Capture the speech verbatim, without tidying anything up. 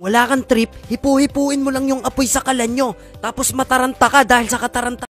Wala kang trip, hipu-hipuin mo lang yung apoy sa kalan nyo. Tapos mataranta ka dahil sa kataranta